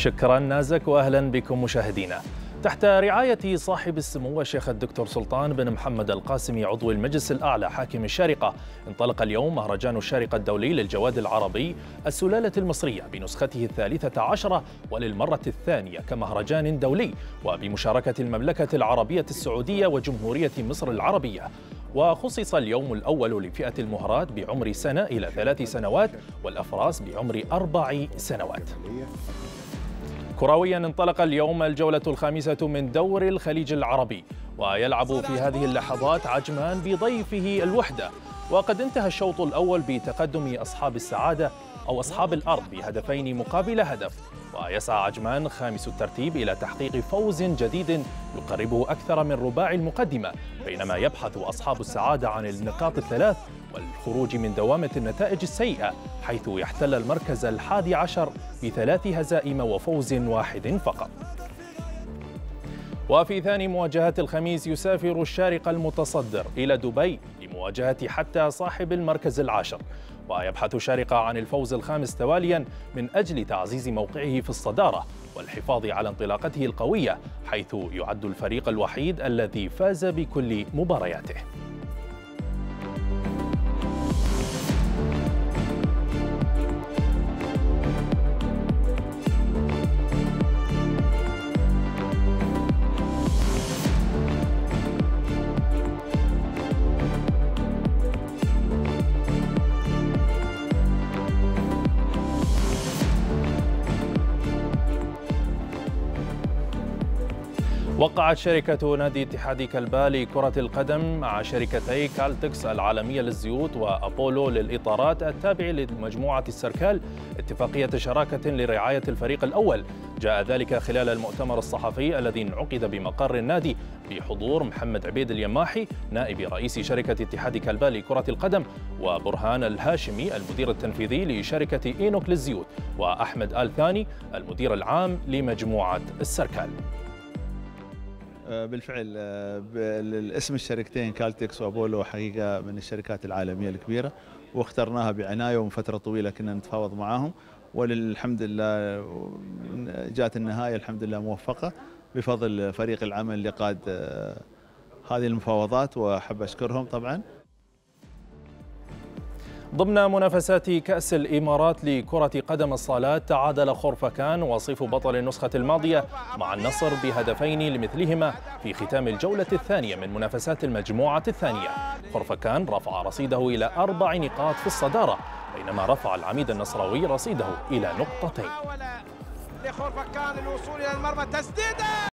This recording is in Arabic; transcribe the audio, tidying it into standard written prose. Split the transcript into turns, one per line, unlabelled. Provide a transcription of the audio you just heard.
شكرا نازك وأهلا بكم مشاهدينا. تحت رعاية صاحب السمو الشيخ الدكتور سلطان بن محمد القاسمي عضو المجلس الأعلى حاكم الشارقة، انطلق اليوم مهرجان الشارقة الدولي للجواد العربي السلالة المصرية بنسخته 13 وللمرة الثانية كمهرجان دولي، وبمشاركة المملكة العربية السعودية وجمهورية مصر العربية. وخصص اليوم الأول لفئة المهرات بعمر سنة إلى 3 سنوات والأفراس بعمر 4 سنوات. كرويا انطلق اليوم الجولة الخامسة من دور الخليج العربي، ويلعب في هذه اللحظات عجمان بضيفه الوحدة. وقد انتهى الشوط الأول بتقدم أصحاب السعادة أو أصحاب الأرض بهدفين مقابل هدف، ويسعى عجمان خامس الترتيب إلى تحقيق فوز جديد يقربه أكثر من رباع المقدمة، بينما يبحث أصحاب السعادة عن النقاط الثلاث والخروج من دوامة النتائج السيئة، حيث يحتل المركز 11 ب3 هزائم وفوز واحد فقط. وفي ثاني مواجهات الخميس يسافر الشارقة المتصدر إلى دبي لمواجهة حتى صاحب المركز 10، ويبحث الشارقة عن الفوز الخامس تواليا من أجل تعزيز موقعه في الصدارة والحفاظ على انطلاقته القوية، حيث يعد الفريق الوحيد الذي فاز بكل مبارياته. وقعت شركة نادي اتحاد كلبا لكرة القدم مع شركتي كالتكس العالمية للزيوت وأبولو للإطارات التابع لمجموعة السركال اتفاقية شراكة لرعاية الفريق الأول. جاء ذلك خلال المؤتمر الصحفي الذي انعقد بمقر النادي بحضور محمد عبيد اليماحي نائب رئيس شركة اتحاد كلبا لكرة القدم، وبرهان الهاشمي المدير التنفيذي لشركة إينوك للزيوت، وأحمد آل ثاني المدير العام لمجموعة السركال.
بالفعل الاسم الشركتين كالتكس وابولو حقيقه من الشركات العالميه الكبيره، واخترناها بعنايه ومن فتره طويله كنا نتفاوض معاهم، وللحمد لله جاءت النهايه الحمد لله موفقه بفضل فريق العمل اللي قاد هذه المفاوضات، واحب اشكرهم طبعا.
ضمن منافسات كأس الإمارات لكرة قدم الصالات، تعادل خرفكان وصيف بطل النسخة الماضية مع النصر بهدفين لمثلهما في ختام الجولة الثانية من منافسات المجموعة الثانية. خرفكان رفع رصيده إلى 4 نقاط في الصدارة، بينما رفع العميد النصراوي رصيده إلى 2 نقاط.
لخرفكان الوصول إلى المرمى، تسديدة